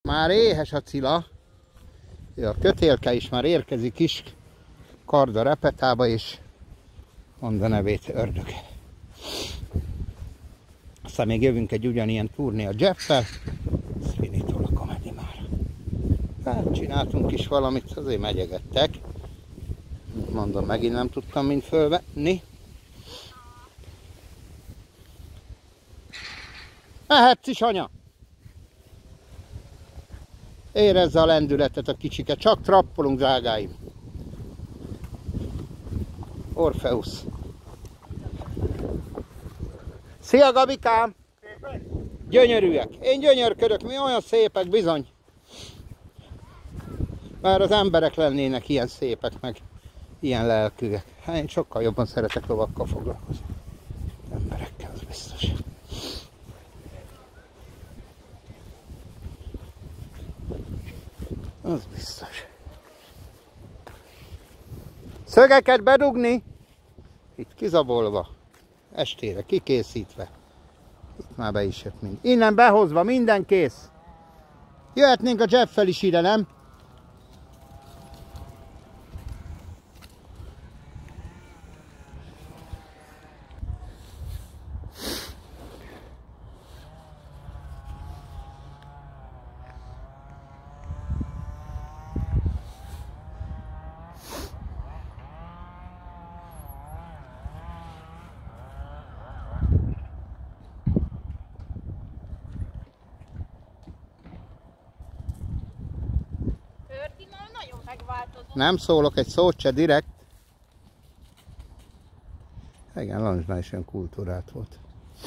Már éhes a Cilla. A kötélke is már érkezik is. Kard a repetába, és mond a nevét Ördög. Aztán még jövünk egy ugyanilyen turné a Jeff-fel. Sweeney-tól a Comedy már. Hát csináltunk is valamit, azért megyegettek. Mondom, megint nem tudtam mind fölvenni. Mehetsz is, anya! Érezze a lendületet a kicsike, csak trappolunk, drágáim. Orfeusz. Szia, Gabikám! Gyönyörűek. Én gyönyörködök, mi olyan szépek bizony. Már az emberek lennének ilyen szépek, meg ilyen lelkűek. Hát én sokkal jobban szeretek lovakkal foglalkozni. Emberekkel, az biztos. Az biztos. Szögeket bedugni. Itt kizabolva. Estére kikészítve. Itt már be is jött mind. Innen behozva, minden kész. Jöhetnénk a Jeff-fel is ide, nem? Nem szólok egy szót se direkt. Igen, Lancsnál is olyan kultúrát volt.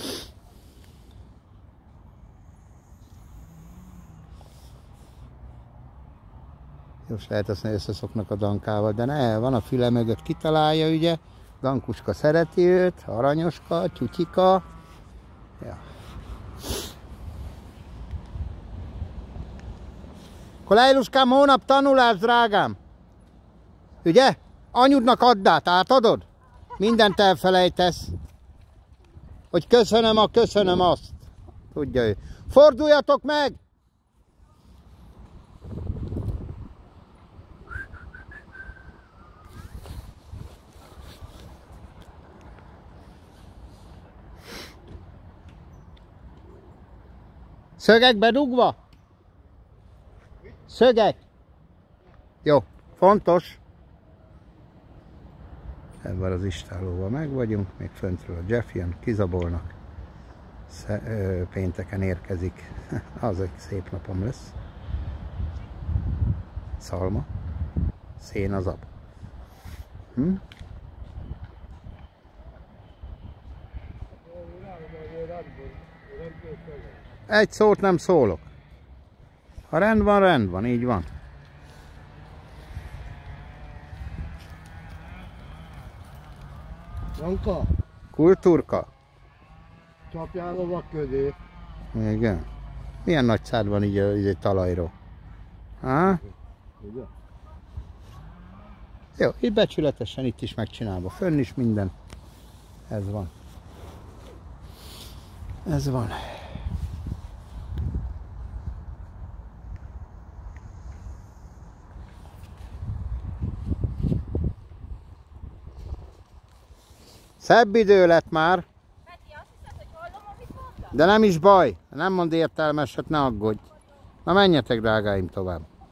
Most lehet azt, hogy összeszoknak a Dankával, de ne, van a füle mögött, kitalálja, ugye. Dankuska szereti őt, aranyoska, tyutyika. Ja. Kolejluskám, hónap tanulás, drágám. Ugye? Anyudnak add át, átadod? Mindent elfelejtesz. Hogy köszönöm azt. Tudja ő. Forduljatok meg! Szögek bedugva? Szögek? Jó, fontos. Ebben az istállóval meg vagyunk, még föntről a Jeff jön, kizabolnak. Pénteken érkezik, az egy szép napom lesz. Szalma, szén az ab. Egy szót nem szólok. Ha rend van, így van. Janka? Kultúrka? Csapjál lovak közé. Igen. Milyen nagy szád van így a talajról? Há? Ugye? Jó, itt becsületesen, itt is megcsinálva. Fönn is minden. Ez van. Ez van. Szebb idő lett már. Peti, azt hiszed, hogy hallom, amit mondtad? De nem is baj. Nem mond értelmeset, ne aggódj. Na menjetek, drágáim, tovább.